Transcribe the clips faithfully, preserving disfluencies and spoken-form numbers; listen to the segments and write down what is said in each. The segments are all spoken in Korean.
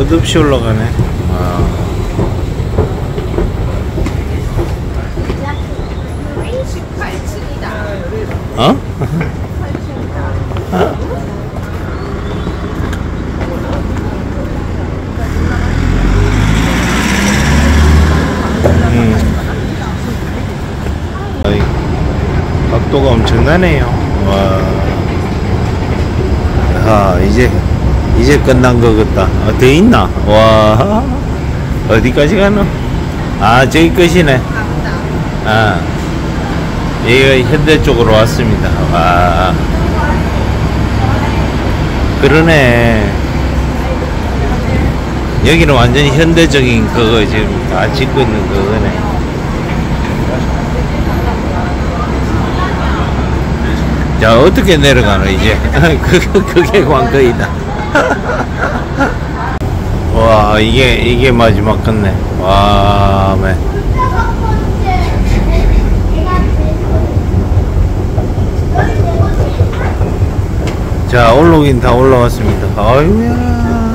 끝없이 올라가네. 와. 십팔 층이다. 어? 음. 어이, 각도가 엄청나네요. 와. 아, 이제 이제 끝난 거 같다. 어, 더 있나? 와. 어디까지 가노? 아, 저기 끝이네. 아, 여기가 현대 쪽으로 왔습니다. 와. 그러네. 여기는 완전히 현대적인 그거 지금 다 짓고 있는 그거네. 자, 어떻게 내려가노 이제? 그, 그게 관건이다. 와, 이게 이게 마지막 끝네. 와, 매. 자, 올라오긴 다 올라왔습니다. 아유야.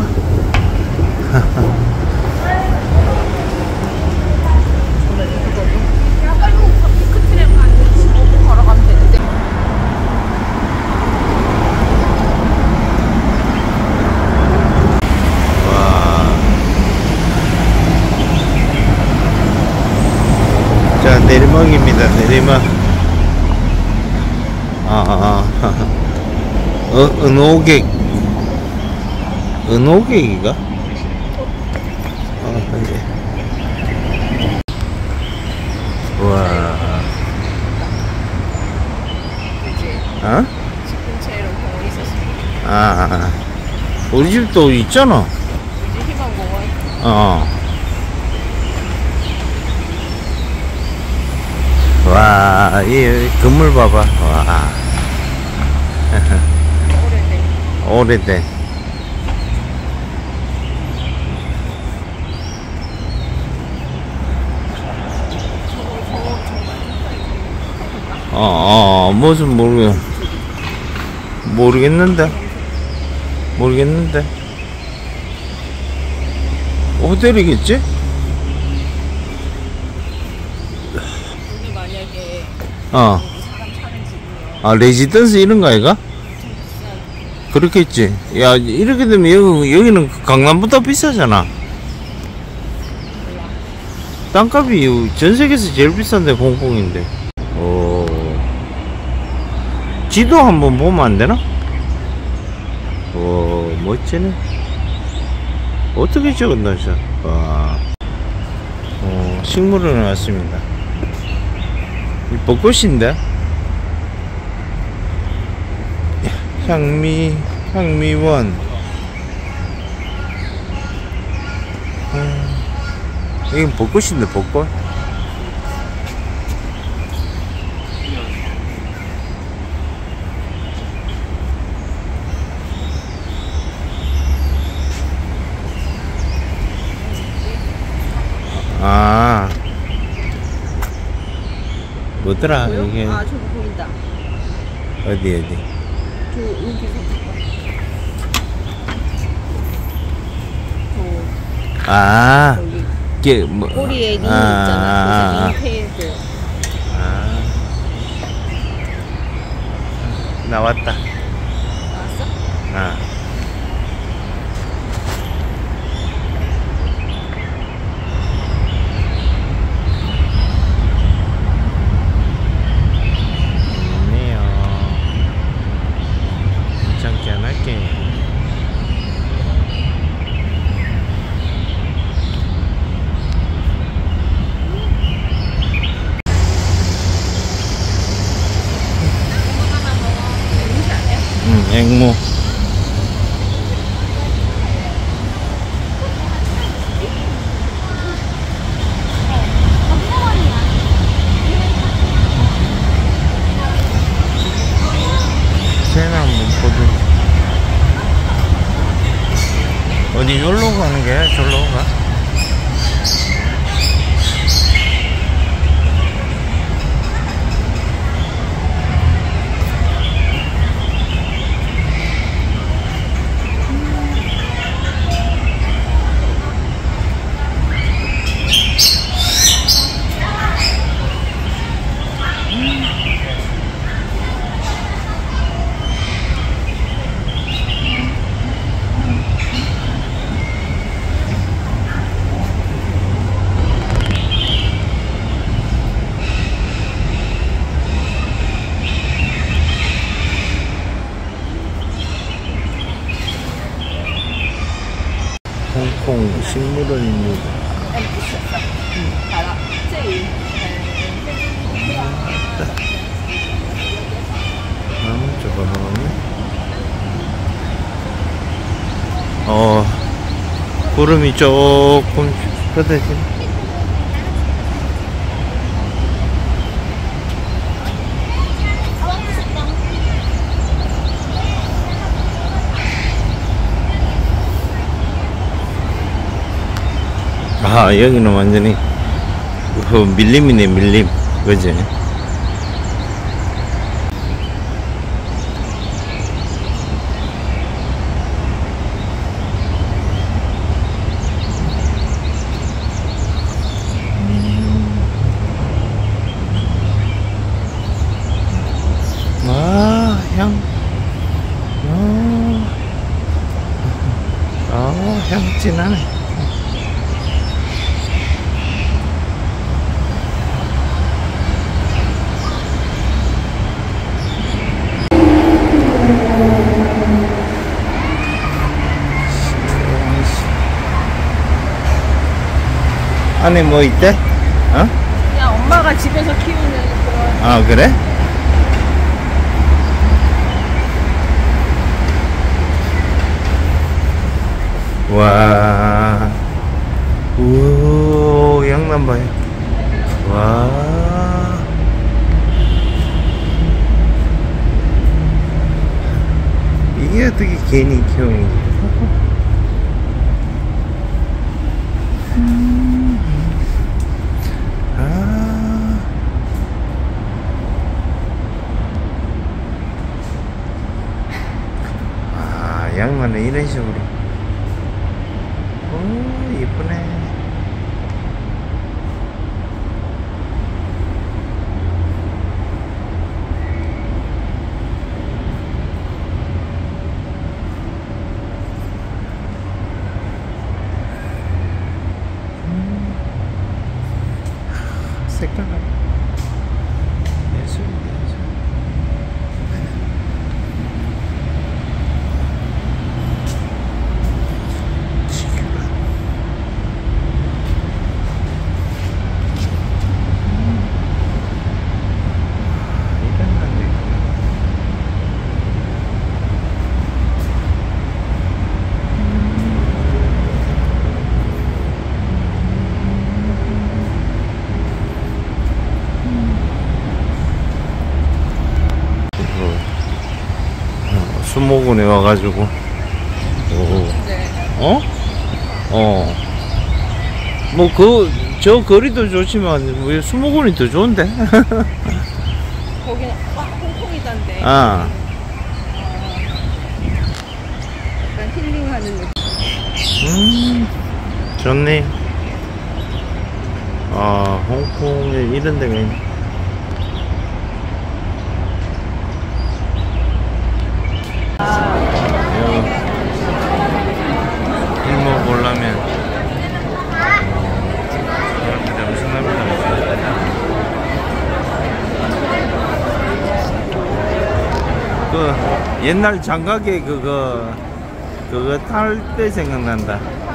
자, 내리막입니다. 내리막. 아, 아, 아. 어, 은호객. 은호객이가? 아, 이제. 우와. 어? 집 근처에 이런 공원이 있었습니다. 아, 아. 우리 집도 있잖아. 우리 집 희망공원. 어. 와, 이 건물 봐봐. 와. 오래된. 오래된. 어, 어, 무슨 모르겠, 모르겠는데. 모르겠는데. 호텔이겠지? 여기 만약에 어. 사람 사는 집이면 아, 레지던스 이런 거 아이가? 그렇겠지. 야, 이렇게 되면 여기, 여기는 강남보다 비싸잖아. 땅값이 전 세계에서 제일 비싼데, 홍콩인데. 오. 지도 한번 보면 안 되나? 오, 멋지네. 어떻게 적었나, 진짜. 와. 어, 식물원 왔습니다. 이 벚꽃인데? 향미, 향미원. 음, 이건 벚꽃인데, 벚꽃? 아, 뭐더라, 보여? 이게. 아, 저기 보인다. 어디, 어디? 저 여기서 저 아, 여기 이게 뭐. 꼬리에 링 아, 있잖아. 아, 그래서 링 테일즈. 아. 나왔다. 나왔어? 아. 좋네요. 괜찮게 안 할게. 응, 앵무. 새나 한번 보든. 어디 여기로 가는 게? 저기로 가? 홍콩 식물원입니다. 嗯，好了，这里呃， 아, 저거 어, 구름이 조금 펴대지. 아, 여기는 완전히 그 밀림이네, 밀림. 그지? 아, 향. 아, 아, 향 진하네. 안에 뭐 있대? 어? 그냥 엄마가 집에서 키우는 그런. 아, 그래? 와, 우, 양남 봐요. 와, 이게 어떻게 괜히 키우는 아, 아, 양만은 이런 식으로. 오, 예쁘네. 색깔 예술, 예술. 수목원에 와가지고 오. 네. 어? 어. 뭐 그 저 거리도 좋지만 왜 수목원이 더 좋은데? 거기는 와 홍콩이던데. 아. 약간 힐링하는 느낌. 음. 좋네. 아, 홍콩에 이런 데가 있네. 이모 보려면 사람들이 엄청납니다. 그 옛날 장가게 그거 그거 탈 때 생각난다.